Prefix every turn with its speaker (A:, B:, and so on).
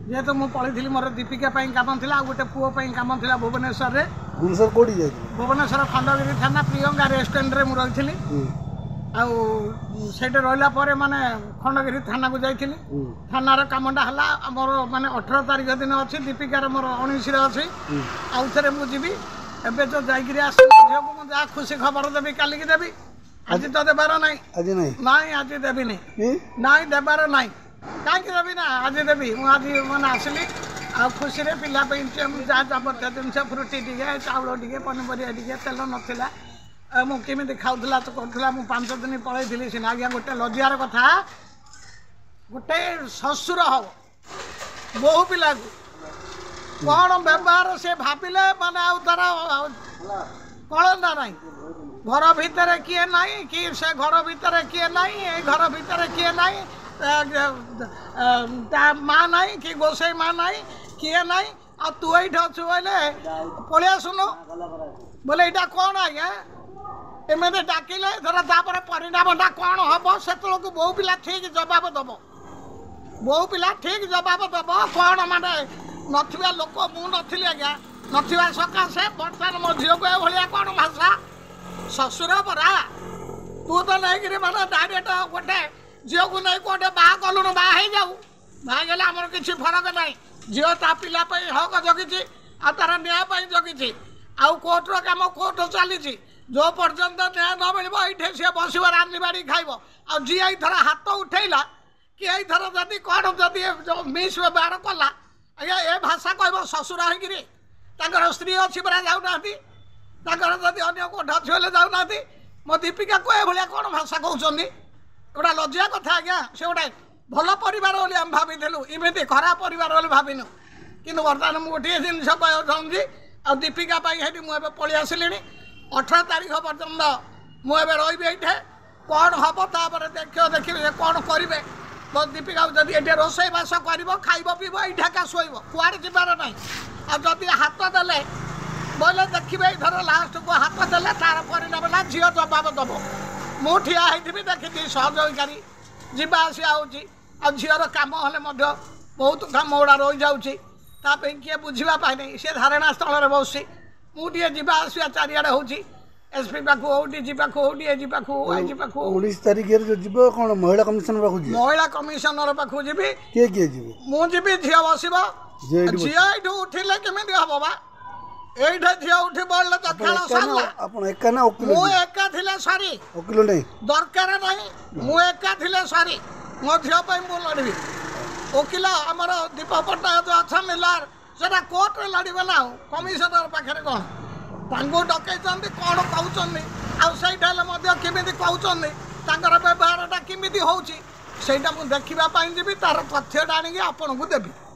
A: जेहेतु मु पढ़ी मोर दीपिका कम था गोटे पुओ कम था भुवनेश्वर में
B: भुवनेश्वर कौटी जाए
A: भुवनेश्वर खंडगिरी थाना प्रियंका रेस्टोरेंट में मुझे रही आठ रहा माने खंडगिरी थाना को जाइली थानार कमटा है मोर माने 18 तारीख दिन अच्छी दीपिकार मोर 19 अच्छी आउ थे मुझे एवं तो जाकि आस झील को मुझे खुशी खबर देवी काली की देवी आज तो देवार ना आज देवी ना देवार ना कहीं देवी ना आज देवी मुझे मैंने आसली आ खुशी पिला जहाँ जबरदस्त जिनस फ्रुटी टे चाउल टे पनीपरिया टे तेल नाला मुझे खाऊला तो करूला मुझे 5 दिन पलैली सीना आज्ञा गोटे लज्जार कथा गोटे शशुर हम बहु पिला कौन व्यवहार से भाविले माने आउ तार कलंदा ना घर भितर किए ना कि से घर भितर किए ना घर भितर किए ना माँ ना कि गोसाई माँ ना किए ना आ तू ये अच्छु बोले पलि आसुनु बोले यहाँ कौन आज्ञा एमती डाकिले धर तापर परिणामटा कौन हम से बहु पिला ठीक जवाब दब बहु पिला ठीक जवाब दब कौन माने नथिबा लोक मु नथिली आज्ञा नथिबा सकाशे बर्तमान मो झील को भाया कौन भाषा शशुर परा तू तो नहीं माने डायरेक्ट गोटे झील को नहीं गोटे बाहा कलुन बाहा जाऊ बाहा गले आमर किसी फरक ना झील ता पिला हक जगी आ तार न्याय जगी आउ कोर्टर कम कोर्ट चली जो पर्यंत न्याय न मिल ये सी बस रांधि बाड़ी खाइब आ जी थर हाथ उठेला कि थर जदि कौन जदि मिस व्यवहार कला आज्ञा ए भाषा कह शशुर होकर स्त्री अच्छी परा जाऊना जदि अगर कोठ अच्छी हेल्ले जाऊना मो दीपिका को ये कौन भाषा कहते गोटा लज्जा कथा आज्ञा से गोटे भल परिवार बोली आम भाविलु इमती खराब परिवार बोली भाविनु कि बर्तमान मुझे गोटे जिनस कहना चाहूँगी आ दीपिका मुझे पलि आसिली 18 तारीख पर्यंत मुझे रही ये कौन हम तापर देखिए कौन करेंगे तो दीपिका जब ये रोसई बास कर खाइब पीब ये शोब कुआड़े जबार ना आदि हाथ देले बोले देखिए धर लास्ट को हाथ देले तार परिणाम ना झील जवाब दब मु ठिया होती देखी सहयोगी जीवा आसा हो झीर कम हेल्ले बहुत कम गुड़ा रही जाऊँगी किए बुझापी नहीं सी धारणा स्थल में बस मुझे जीवा आसा चारिड़े हो एसपी पाखु हो डीजी पाखु हो डीएजी पाखु आईजी पाखु
B: 19 तारीख जो जीव कौन महिला कमिशनर पाखु जी
A: महिला कमिशनर पाखु जीवी
B: किए किए जीव
A: मु जीवी झील बसब झील ये उठिले केमी हम बा ये झील उठी पड़े तो खेल सरला एका थिले सरी
B: वकिल नहीं
A: दरकार नहीं मु एका थिले सरी मो झील मु लड़बी वकिल आमर दीप पट्टनायक जो अच्छा मिलार से कोर्ट में लड़े ना कमिशनर पाखे कौन डकई कौन कहते आमि कहते व्यवहारटा केमी हो देखा जी तार तथ्यटा आनिकी आपन को देवी।